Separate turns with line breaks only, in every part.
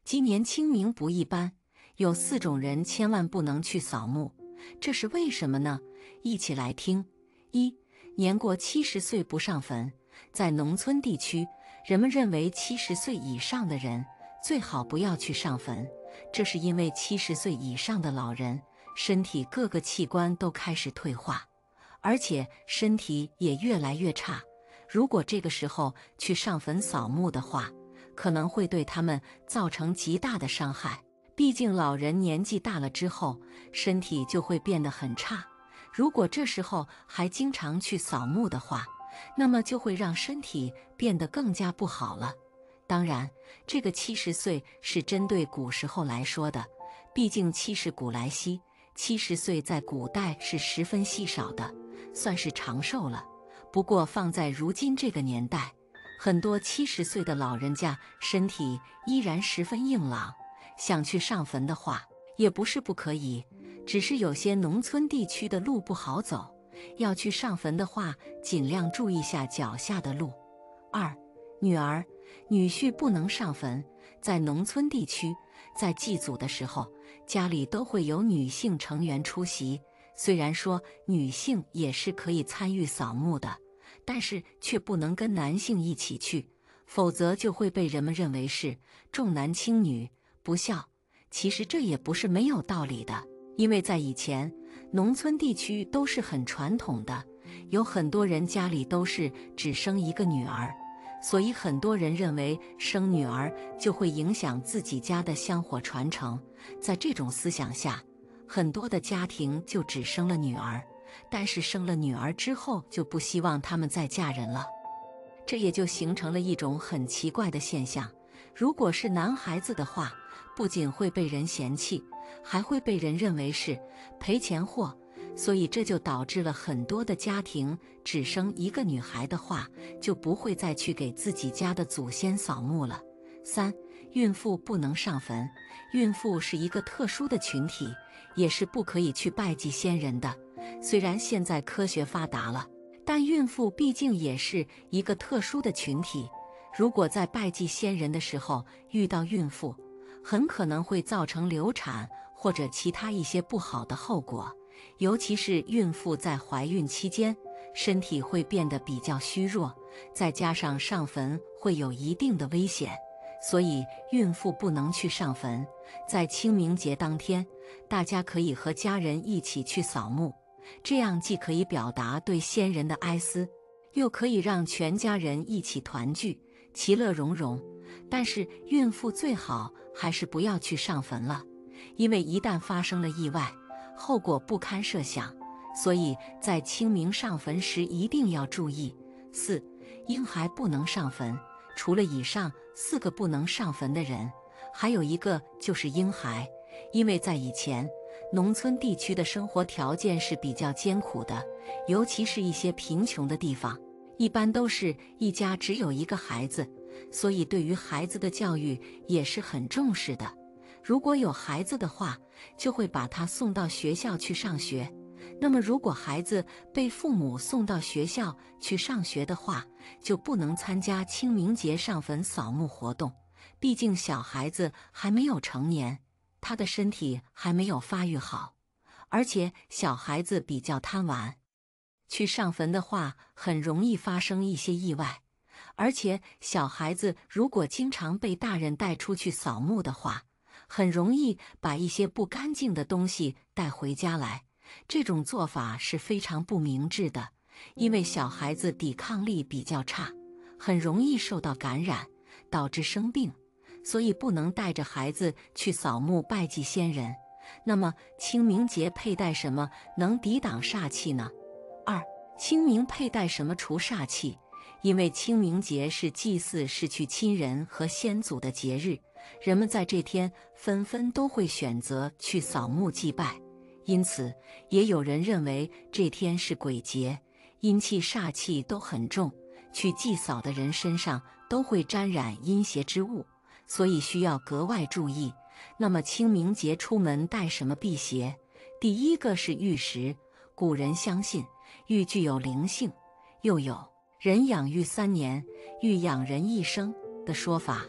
今年清明不一般，有4种人千万不能去扫墓，这是为什么呢？一起来听。一、年过70岁不上坟。在农村地区，人们认为70岁以上的人最好不要去上坟，这是因为70岁以上的老人身体各个器官都开始退化，而且身体也越来越差。如果这个时候去上坟扫墓的话，可能会对他们造成极大的伤害。毕竟老人年纪大了之后，身体就会变得很差。如果这时候还经常去扫墓的话，那么就会让身体变得更加不好了。当然，这个70岁是针对古时候来说的，毕竟70古来稀，70岁在古代是十分稀少的，算是长寿了。不过放在如今这个年代，很多70岁的老人家身体依然十分硬朗，想去上坟的话也不是不可以，只是有些农村地区的路不好走，要去上坟的话尽量注意下脚下的路。二、女儿、女婿不能上坟。在农村地区，在祭祖的时候，家里都会有女性成员出席，虽然说女性也是可以参与扫墓的，但是却不能跟男性一起去，否则就会被人们认为是重男轻女、不孝。其实这也不是没有道理的，因为在以前，农村地区都是很传统的，有很多人家里都是只生一个女儿，所以很多人认为生女儿就会影响自己家的香火传承。在这种思想下，很多的家庭就只生了女儿，但是生了女儿之后就不希望她们再嫁人了。这也就形成了一种很奇怪的现象，如果是男孩子的话，不仅会被人嫌弃，还会被人认为是赔钱货，所以这就导致了很多的家庭只生一个女孩的话，就不会再去给自己家的祖先扫墓了。三、孕妇不能上坟。孕妇是一个特殊的群体，也是不可以去拜祭先人的。虽然现在科学发达了，但孕妇毕竟也是一个特殊的群体，如果在拜祭先人的时候遇到孕妇，很可能会造成流产或者其他一些不好的后果。尤其是孕妇在怀孕期间，身体会变得比较虚弱，再加上上坟会有一定的危险，所以孕妇不能去上坟。在清明节当天，大家可以和家人一起去扫墓，这样既可以表达对先人的哀思，又可以让全家人一起团聚，其乐融融。但是孕妇最好还是不要去上坟了，因为一旦发生了意外，后果不堪设想，所以在清明上坟时一定要注意。四、婴孩不能上坟。除了以上4个不能上坟的人，还有一个就是婴孩。因为在以前，农村地区的生活条件是比较艰苦的，尤其是一些贫穷的地方，一般都是一家只有一个孩子，所以对于孩子的教育也是很重视的。如果有孩子的话，就会把他送到学校去上学。那么如果孩子被父母送到学校去上学的话，就不能参加清明节上坟扫墓活动，毕竟小孩子还没有成年，他的身体还没有发育好，而且小孩子比较贪玩，去上坟的话很容易发生一些意外。而且小孩子如果经常被大人带出去扫墓的话，很容易把一些不干净的东西带回家来，这种做法是非常不明智的，因为小孩子抵抗力比较差，很容易受到感染，导致生病，所以不能带着孩子去扫墓拜祭先人。那么清明节佩戴什么能抵挡煞气呢？二、清明佩戴什么除煞气？因为清明节是祭祀逝去亲人和先祖的节日，人们在这天纷纷都会选择去扫墓祭拜，因此也有人认为这天是鬼节，阴气煞气都很重，去祭扫的人身上都会沾染阴邪之物，所以需要格外注意。那么清明节出门带什么辟邪？第一个是玉石。古人相信玉具有灵性，又有人养玉3年，玉养人一生的说法。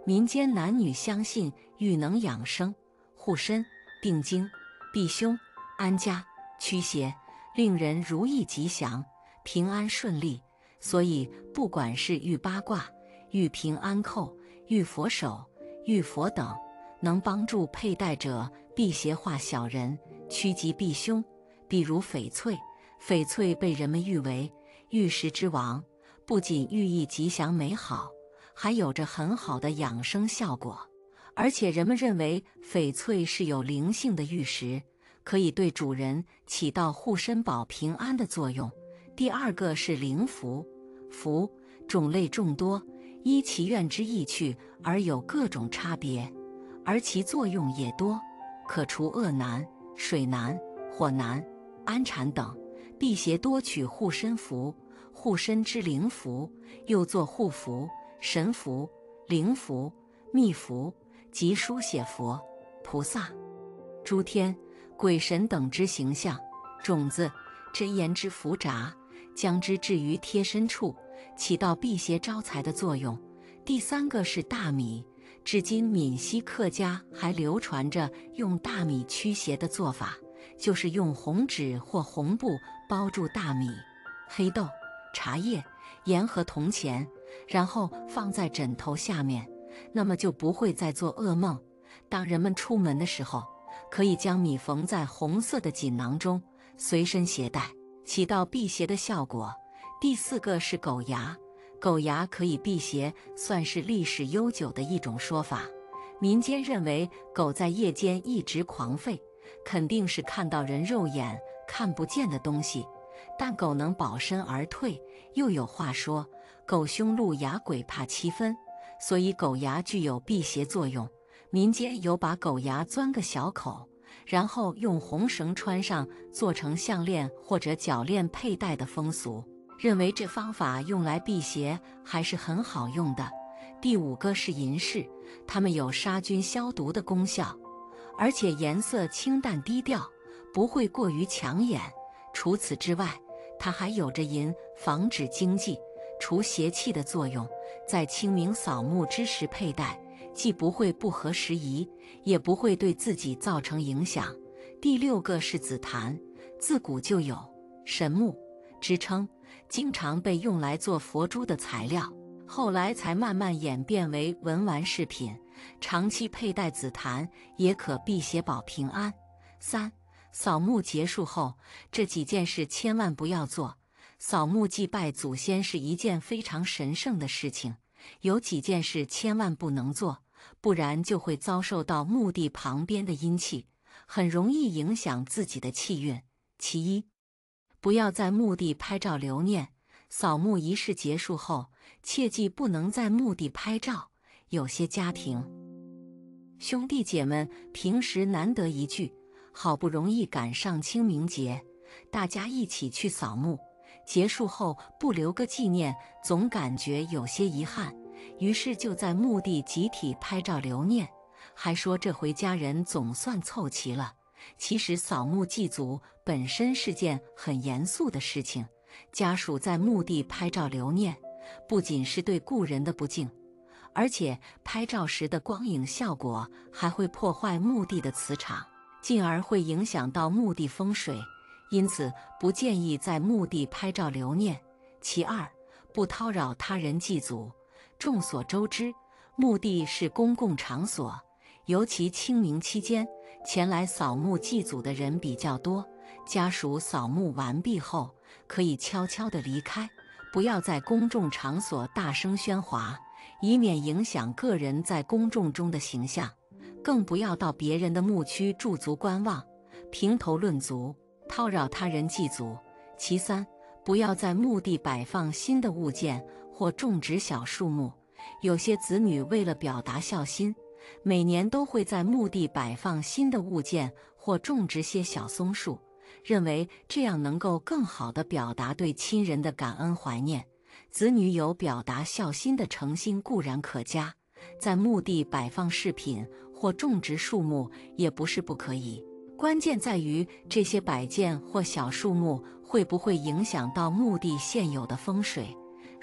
民间男女相信，欲能养生、护身、定经、避凶、安家、驱邪，令人如意吉祥、平安顺利。所以，不管是玉八卦、玉平安扣、玉佛手、玉佛等，能帮助佩戴者辟邪化小人、趋吉避凶。比如翡翠，翡翠被人们誉为玉石之王，不仅寓意吉祥美好，还有着很好的养生效果。而且人们认为翡翠是有灵性的玉石，可以对主人起到护身保平安的作用。第二个是灵符，符种类众多，依其愿之意趣而有各种差别，而其作用也多，可除恶难、水难、火难、安禅等。辟邪多取护身符，护身之灵符，又作护符、神符、灵符、密符，即书写佛、菩萨、诸天、鬼神等之形象。种子、真言之符札，将之置于贴身处，起到辟邪招财的作用。第三个是大米，至今闽西客家还流传着用大米驱邪的做法，就是用红纸或红布包住大米、黑豆、茶叶、盐和铜钱，然后放在枕头下面，那么就不会再做噩梦。当人们出门的时候，可以将米缝在红色的锦囊中，随身携带，起到辟邪的效果。第四个是狗牙，狗牙可以辟邪，算是历史悠久的一种说法。民间认为狗在夜间一直狂吠，肯定是看到人肉眼看不见的东西，但狗能保身而退。又有话说，狗凶鹿牙鬼怕七分，所以狗牙具有辟邪作用。民间有把狗牙钻个小口，然后用红绳穿上，做成项链或者脚链佩戴的风俗，认为这方法用来辟邪还是很好用的。第五个是银饰，它们有杀菌消毒的功效，而且颜色清淡低调，不会过于抢眼。除此之外，它还有着防止经济、除邪气的作用，在清明扫墓之时佩戴，既不会不合时宜，也不会对自己造成影响。第六个是紫檀，自古就有神木之称，经常被用来做佛珠的材料，后来才慢慢演变为文玩饰品。长期佩戴紫檀也可辟邪保平安。三、扫墓结束后，这几件事千万不要做。扫墓祭拜祖先是一件非常神圣的事情，有几件事千万不能做，不然就会遭受到墓地旁边的阴气，很容易影响自己的气运。其一，不要在墓地拍照留念。扫墓仪式结束后，切记不能在墓地拍照。有些家庭兄弟姐妹平时难得一聚，好不容易赶上清明节，大家一起去扫墓，结束后不留个纪念，总感觉有些遗憾，于是就在墓地集体拍照留念，还说这回家人总算凑齐了。其实扫墓祭祖本身是件很严肃的事情，家属在墓地拍照留念，不仅是对故人的不敬，而且拍照时的光影效果还会破坏墓地的磁场，进而会影响到墓地风水，因此不建议在墓地拍照留念。其二，不叨扰他人祭祖。众所周知，墓地是公共场所，尤其清明期间，前来扫墓祭祖的人比较多，家属扫墓完毕后，可以悄悄地离开，不要在公众场所大声喧哗，以免影响个人在公众中的形象，更不要到别人的墓区驻足观望，评头论足，叨扰他人祭祖。其三，不要在墓地摆放新的物件或种植小树木。有些子女为了表达孝心，每年都会在墓地摆放新的物件或种植些小松树，认为这样能够更好地表达对亲人的感恩怀念。子女有表达孝心的诚心固然可嘉，在墓地摆放饰品或种植树木也不是不可以，关键在于这些摆件或小树木会不会影响到墓地现有的风水。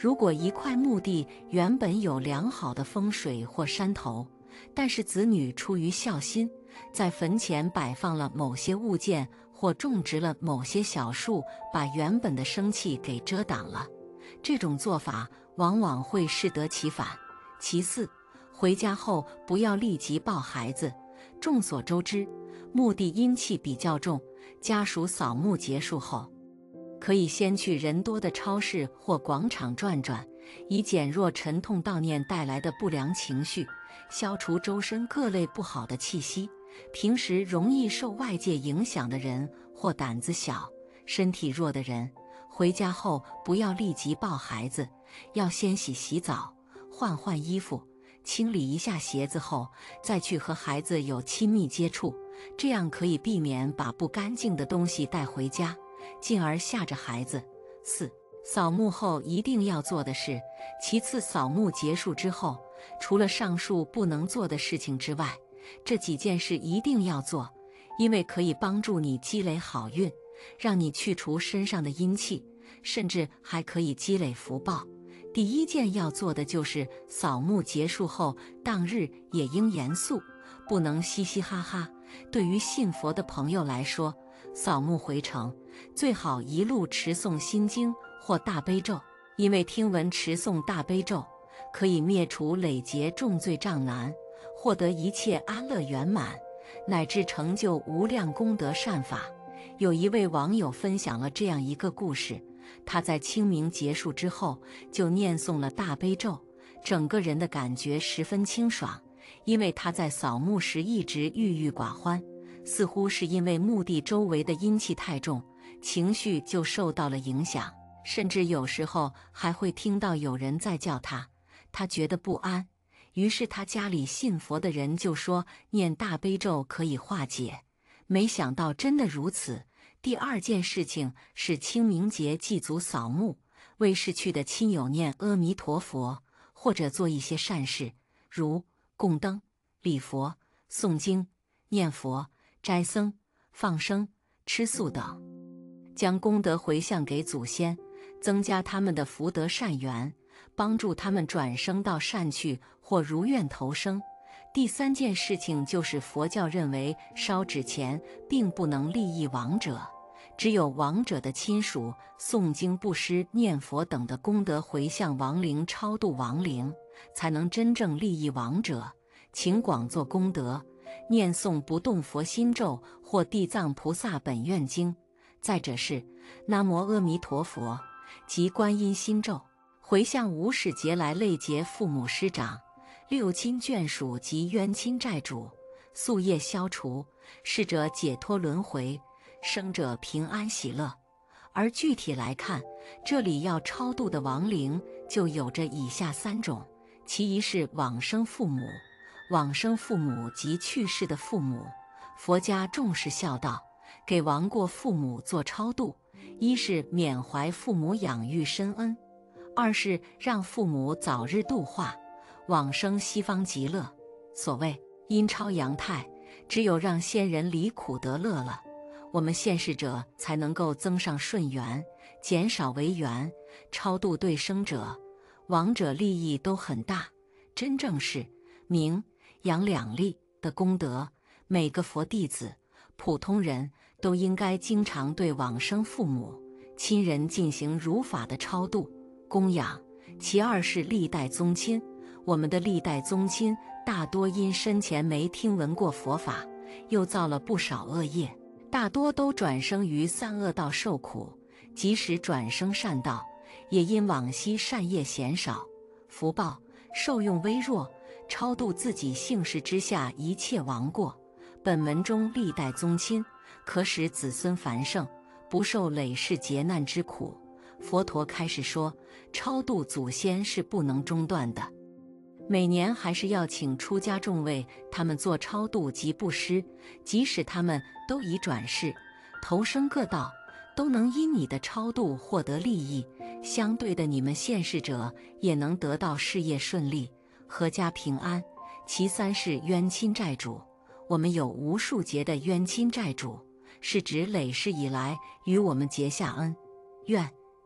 如果一块墓地原本有良好的风水或山头，但是子女出于孝心，在坟前摆放了某些物件或种植了某些小树，把原本的生气给遮挡了，这种做法往往会适得其反。其次，回家后不要立即抱孩子。众所周知，墓地阴气比较重，家属扫墓结束后，可以先去人多的超市或广场转转，以减弱沉痛悼念带来的不良情绪，消除周身各类不好的气息。平时容易受外界影响的人或胆子小、身体弱的人，回家后不要立即抱孩子，要先洗澡，换衣服，清理一下鞋子后，再去和孩子有亲密接触，这样可以避免把不干净的东西带回家，进而吓着孩子。4. 扫墓后一定要做的事。其次，扫墓结束之后，除了上述不能做的事情之外，这几件事一定要做，因为可以帮助你积累好运，让你去除身上的阴气，甚至还可以积累福报。第一件要做的就是扫墓结束后当日也应严肃，不能嘻嘻哈哈。对于信佛的朋友来说，扫墓回程最好一路持诵心经或大悲咒，因为听闻持诵大悲咒可以灭除累劫重罪障难，获得一切安乐圆满，乃至成就无量功德善法。有一位网友分享了这样一个故事，他在清明结束之后就念诵了大悲咒，整个人的感觉十分清爽，因为他在扫墓时一直郁郁寡欢，似乎是因为墓地周围的阴气太重，情绪就受到了影响，甚至有时候还会听到有人在叫他，他觉得不安。于是他家里信佛的人就说念大悲咒可以化解，没想到真的如此。第二件事情是清明节祭祖扫墓，为逝去的亲友念阿弥陀佛，或者做一些善事，如供灯、礼佛、诵经、念佛、斋僧、放生、吃素等，将功德回向给祖先，增加他们的福德善缘，帮助他们转生到善趣或如愿投生。第三件事情就是佛教认为烧纸钱并不能利益亡者，只有亡者的亲属诵经布施念佛等的功德回向亡灵，超度亡灵，才能真正利益亡者。请广做功德，念诵不动佛心咒或地藏菩萨本愿经。再者是南无阿弥陀佛及观音心咒，回向无始劫来累劫父母师长、六亲眷属及冤亲债主，宿业消除，逝者解脱轮回，生者平安喜乐。而具体来看，这里要超度的亡灵就有着以下3种。其一是往生父母。往生父母即去世的父母，佛家重视孝道，给亡过父母做超度，一是缅怀父母养育深恩，二是让父母早日度化，往生西方极乐。所谓阴超阳泰，只有让先人离苦得乐了，我们现世者才能够增上顺缘，减少违缘。超度对生者、亡者利益都很大，真正是明阳两利的功德。每个佛弟子、普通人都应该经常对往生父母亲人进行如法的超度供养。其二是历代宗亲。我们的历代宗亲大多因生前没听闻过佛法，又造了不少恶业，大多都转生于三恶道受苦，即使转生善道，也因往昔善业鲜少，福报受用微弱，超度自己姓氏之下一切亡过。本门中历代宗亲可使子孙繁盛，不受累世劫难之苦。佛陀开始说，超度祖先是不能中断的，每年还是要请出家众为他们做超度及布施，即使他们都已转世投生各道，都能因你的超度获得利益。相对的，你们现世者也能得到事业顺利，阖家平安。其三是冤亲债主。我们有无数劫的冤亲债主，是指累世以来与我们结下恩怨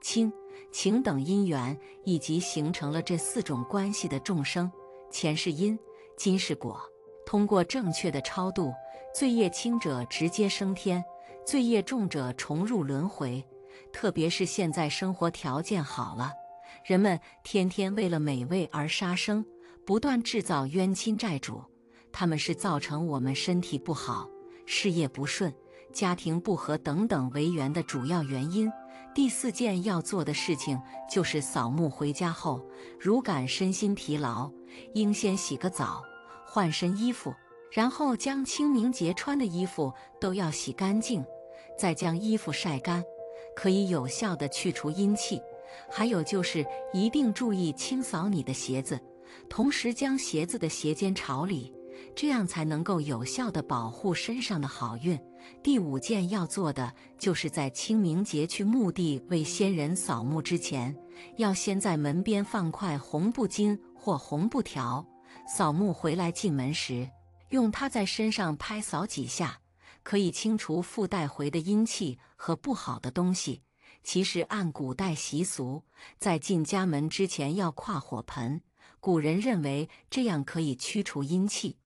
亲、情等因缘，以及形成了这4种关系的众生，前是因，今是果。通过正确的超度，罪业轻者直接升天，罪业重者重入轮回。特别是现在生活条件好了，人们天天为了美味而杀生，不断制造冤亲债主，他们是造成我们身体不好、事业不顺、家庭不和等等违缘的主要原因。第4件要做的事情就是扫墓回家后，如感身心疲劳，应先洗个澡，换身衣服，然后将清明节穿的衣服都要洗干净，再将衣服晒干，可以有效地去除阴气。还有就是一定注意清扫你的鞋子，同时将鞋子的鞋尖朝里，这样才能够有效地保护身上的好运。第5件要做的就是在清明节去墓地为先人扫墓之前，要先在门边放块红布巾或红布条，扫墓回来进门时，用它在身上拍扫几下，可以清除附带回的阴气和不好的东西。其实按古代习俗，在进家门之前要跨火盆，古人认为这样可以驱除阴气。